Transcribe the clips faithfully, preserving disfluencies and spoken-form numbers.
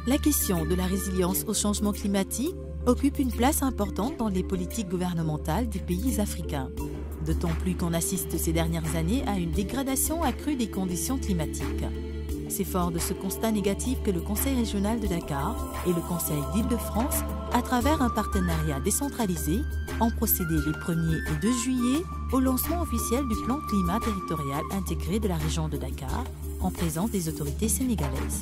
la question de la résilience au changement climatique occupe une place importante dans les politiques gouvernementales des pays africains. D'autant plus qu'on assiste ces dernières années à une dégradation accrue des conditions climatiques. C'est fort de ce constat négatif que le Conseil régional de Dakar et le Conseil d'Île-de-France, à travers un partenariat décentralisé, ont procédé les premier et deux juillet au lancement officiel du plan climat territorial intégré de la région de Dakar, en présence des autorités sénégalaises.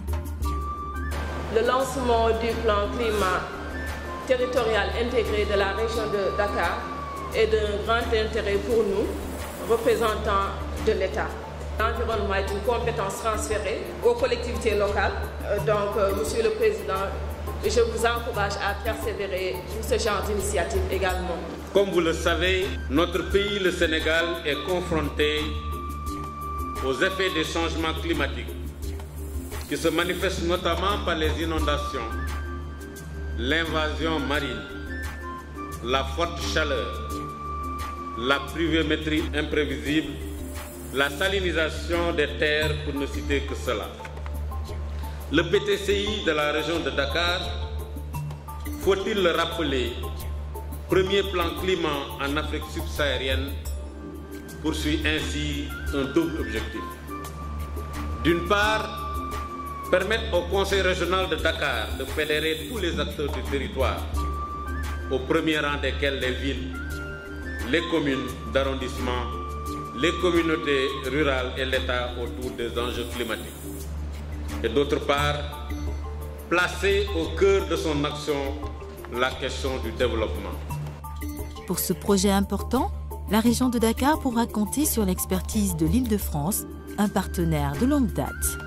Le lancement du plan climat territorial intégré de la région de Dakar est d'un grand intérêt pour nous, représentants de l'État. L'environnement est une compétence transférée aux collectivités locales. Donc, euh, Monsieur le Président, je vous encourage à persévérer sur ce genre d'initiative également. Comme vous le savez, notre pays, le Sénégal, est confronté aux effets des changements climatiques qui se manifestent notamment par les inondations, l'invasion marine, la forte chaleur, la pluviométrie imprévisible, la salinisation des terres, pour ne citer que cela. Le P T C I de la région de Dakar, faut-il le rappeler, premier plan climat en Afrique subsaharienne, poursuit ainsi un double objectif. D'une part, permettre au Conseil régional de Dakar de fédérer tous les acteurs du territoire, au premier rang desquels les villes, les communes d'arrondissement, les communautés rurales et l'État autour des enjeux climatiques. Et d'autre part, placer au cœur de son action la question du développement. Pour ce projet important, la région de Dakar pourra compter sur l'expertise de l'Île-de-France, un partenaire de longue date.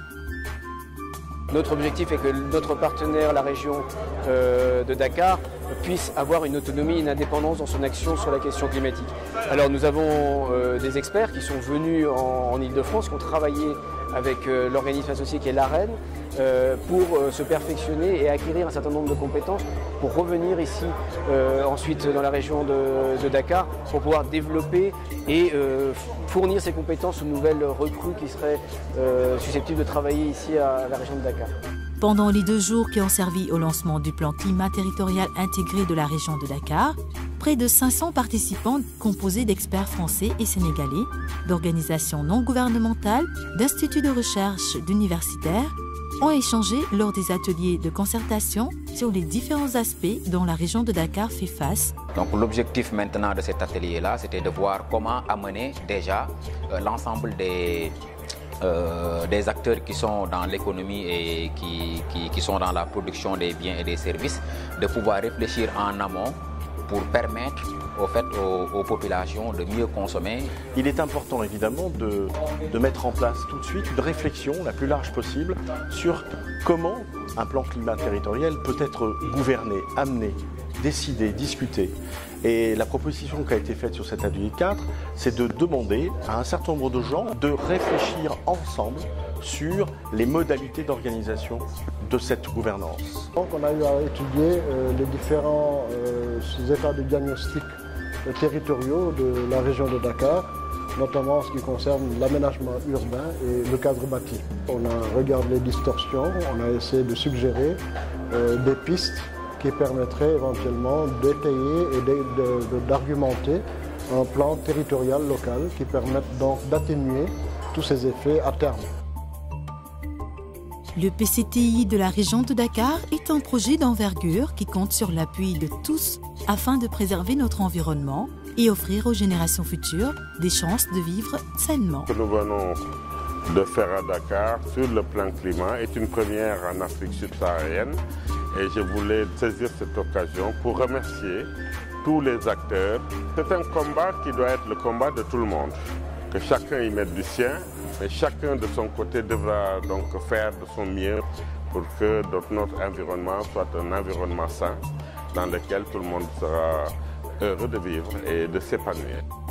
Notre objectif est que notre partenaire, la région euh, de Dakar, puisse avoir une autonomie et une indépendance dans son action sur la question climatique. Alors nous avons euh, des experts qui sont venus en, en Île-de-France, qui ont travaillé avec euh, l'organisme associé qui est l'AREN euh, pour euh, se perfectionner et acquérir un certain nombre de compétences pour revenir ici euh, ensuite dans la région de, de Dakar pour pouvoir développer et euh, fournir ces compétences aux nouvelles recrues qui seraient euh, susceptibles de travailler ici à la région de Dakar. Pendant les deux jours qui ont servi au lancement du plan climat territorial intégré de la région de Dakar, près de cinq cents participants composés d'experts français et sénégalais, d'organisations non gouvernementales, d'instituts de recherche, d'universitaires, ont échangé lors des ateliers de concertation sur les différents aspects dont la région de Dakar fait face. Donc l'objectif maintenant de cet atelier-là, c'était de voir comment amener déjà euh, l'ensemble des... Euh, des acteurs qui sont dans l'économie et qui, qui, qui sont dans la production des biens et des services, de pouvoir réfléchir en amont pour permettre au fait, aux, aux populations de mieux consommer. Il est important évidemment de, de mettre en place tout de suite une réflexion la plus large possible sur comment un plan climat territorial peut être gouverné, amené, décidé, discuté. Et la proposition qui a été faite sur cet atelier quatre, c'est de demander à un certain nombre de gens de réfléchir ensemble sur les modalités d'organisation de cette gouvernance. Donc on a eu à étudier euh, les différents euh, états de diagnostic euh, territoriaux de la région de Dakar, notamment en ce qui concerne l'aménagement urbain et le cadre bâti. On a regardé les distorsions, on a essayé de suggérer euh, des pistes qui permettrait éventuellement d'étayer et d'argumenter un plan territorial local qui permette donc d'atténuer tous ces effets à terme. Le P C T I de la région de Dakar est un projet d'envergure qui compte sur l'appui de tous afin de préserver notre environnement et offrir aux générations futures des chances de vivre sainement. Ce que nous venons de faire à Dakar sur le plan climat est une première en Afrique subsaharienne. Et je voulais saisir cette occasion pour remercier tous les acteurs. C'est un combat qui doit être le combat de tout le monde. Que chacun y mette du sien, mais chacun de son côté devra donc faire de son mieux pour que notre environnement soit un environnement sain dans lequel tout le monde sera heureux de vivre et de s'épanouir.